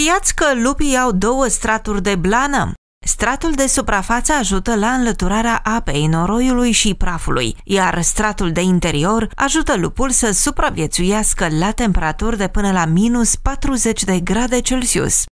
Știați că lupii au două straturi de blană? Stratul de suprafață ajută la înlăturarea apei, noroiului și prafului, iar stratul de interior ajută lupul să supraviețuiască la temperaturi de până la -40 de grade Celsius.